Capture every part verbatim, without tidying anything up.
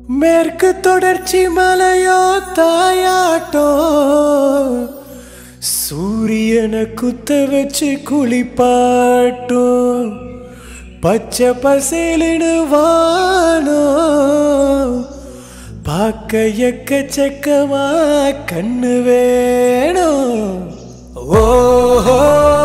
மேற்கு தொடர்ச்சி மலையோ தாயாட்டோ சூரியனை குத்த வச்சு குளிப்பாட்டும் பச்சை பசேலுன்னு வானோ பார்க்க எக்கச்சக்கமா கண்ணு வேணும். ஓஹோ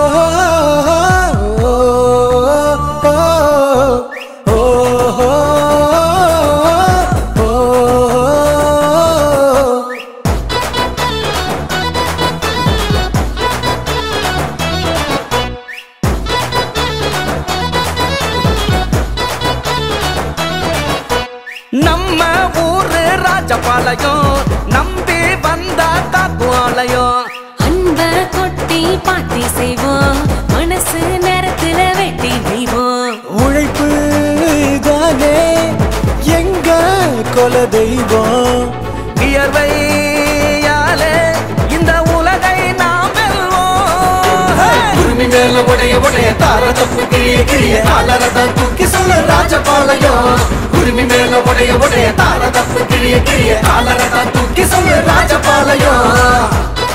நம்ம ஊரு ராஜபாளையம் நம்பி வந்தா தாக்குவாளையம் அன்ப கொட்டி பாட்டி செய்வோம் மனசு நேரத்துல வெட்டி நெய்வோம். உழைப்பு தானே எங்க கொல தெய்வம் வியர்வையாலே இந்த உலகை நாம் வெல்வோம். உரிமை மேல உடைய உடைய தார தப்பு கிளிய கிளிய காலரதான் தூக்கி சொல்ல ராஜபாளையம். உரிமை மேல உடைய உடைய தார தப்பு கிளிய கிளிய காலரதான் தூக்கி சொல்ல ராஜபாளையம்.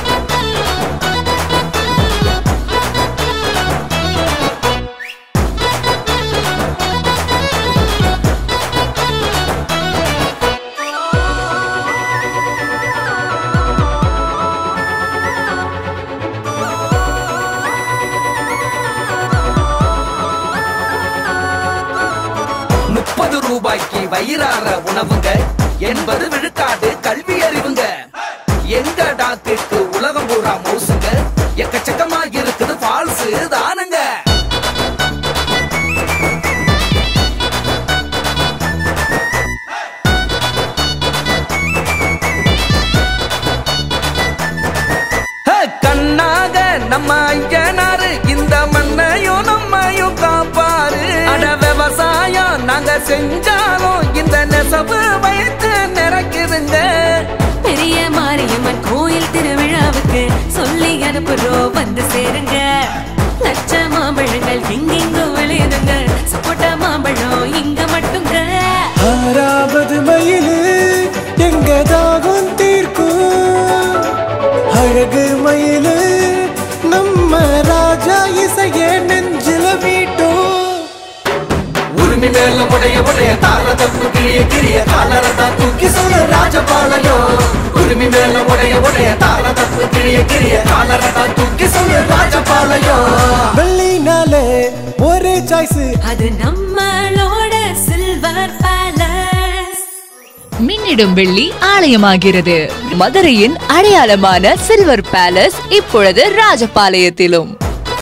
முப்பது ரூபாய்க்கு வயிறார உணவுங்க, எண்பது விழுக்காடு கல்வி அறிவுங்க. எங்க டாக்டருக்கு உலகம் பூரா மோசுங்க, எக்கச்சக்கமா இருக்குது ஃபால்ஸ் தானுங்க. கண்ணாக நம்ம ஐயனாரு இந்த மண்ணையும் நம்மையும் காப்பாரு. அட விவசாயம் நாங்க செஞ்சாலும் இந்த நெசவு வயிற்று நிறைக்குதுங்க. பெரிய மாரியம்மன் கோயில் திருவிழாவுக்கு சொல்லி அனுப்புறோம் வந்து சேருங்க. லட்ச மாம்பழங்கள் எங்கெங்க விளையுதுங்க, சப்போட்டா மாம்பழம் இங்க மட்டுங்க. ஆறாவது மயிலு எங்க தாகம் தீர்க்கும், அழகு மயிலு நம்ம ராஜா இசைய நெஞ்சில மீட்டும். உரிமை மேல உடைய உடைய தார தப்பு கிளிய கிளிய காலரதான் தூக்கி சொல்ல ராஜபாளையம். உரிமை மேல உடைய உடைய தார தப்பு கிளிய கிளிய காலரதான் தூக்கி சொல்ல ராஜபாளையம். வெள்ளினாலே ஒரே சாய்ஸ், அது நம்மளோட சில்வர் பேலஸ். மின்னிடும் வெள்ளி ஆலயமாகிறது. மதுரையின் அடையாளமான சில்வர் பேலஸ் இப்பொழுது ராஜபாளையத்திலும்.